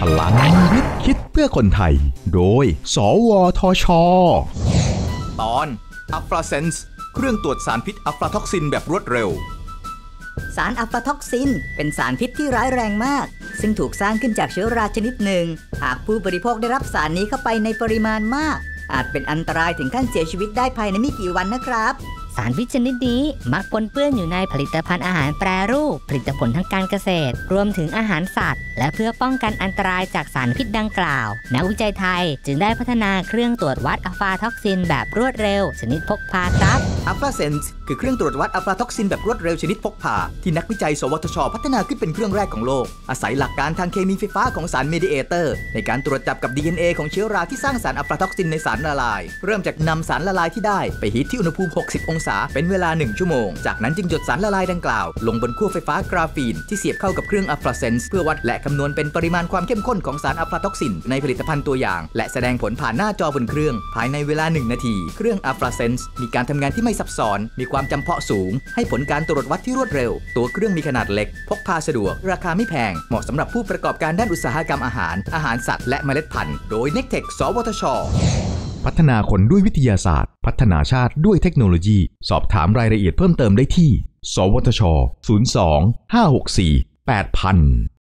ลังวิทย์คิดเพื่อคนไทยโดยสวทช. ตอนอัฟลาเซนส์เครื่องตรวจสารพิษอัฟลาท็อกซินแบบรวดเร็วสารอัฟลาท็อกซินเป็นสารพิษที่ร้ายแรงมากซึ่งถูกสร้างขึ้นจากเชื้อราชนิดหนึ่งหากผู้บริโภคได้รับสารนี้เข้าไปในปริมาณมากอาจเป็นอันตรายถึงขั้นเสียชีวิตได้ภายในไม่กี่วันนะครับสารพิษชนิดนี้มักปนเปื้อนอยู่ในผลิตภัณฑ์อาหารแปรรูปผลิตผลทางการเกษตรรวมถึงอาหารสัตว์และเพื่อป้องกันอันตรายจากสารพิษดังกล่าวนักวิจัยไทยจึงได้พัฒนาเครื่องตรวจวัดอัฟลาท็อกซินแบบรวดเร็วชนิดพกพาครับอัฟลาเซนส์คือเครื่องตรวจวัดอัฟลาท็อกซินแบบรวดเร็วชนิดพกพาที่นักวิจัยสวทช.พัฒนาขึ้นเป็นเครื่องแรกของโลกอาศัยหลักการทางเคมีไฟฟ้าของสารเมดิเอเตอร์ในการตรวจจับกับ DNA ของเชื้อราที่สร้างสารอัฟลาท็อกซินในสารละลายเริ่มจากนำสารละลายที่ได้ไปฮีทที่อุณหภูมิ60องศาเป็นเวลา1 ชั่วโมงจากนั้นจึงหยดสารละลายดังกล่าวลงบนขั้วไฟฟ้ากราฟีนที่เสียบเข้ากับเครื่องอัฟลาเซนส์เพื่อวัดและคำนวณเป็นปริมาณความเข้มข้นของสารอัฟลาท็อกซินในผลิตภัณฑ์ตัวอย่างและแสดงผลผ่านหน้าจอบนเครื่องภายในเวลา1 นาทีเครื่องอัฟลาเซนส์มีการทำงานที่ไม่ซับซ้อนมีความจำเพาะสูงให้ผลการตรวจวัดที่รวดเร็วตัวเครื่องมีขนาดเล็กพกพาสะดวกราคาไม่แพงเหมาะสำหรับผู้ประกอบการด้านอุตสาหกรรมอาหารสัตว์และเมล็ดพันธุ์โดย Nectech สวทช. พัฒนาคนด้วยวิทยาศาสตร์พัฒนาชาติด้วยเทคโนโลยีสอบถามรายละเอียดเพิ่มเติมได้ที่สวทช. 02 564 8000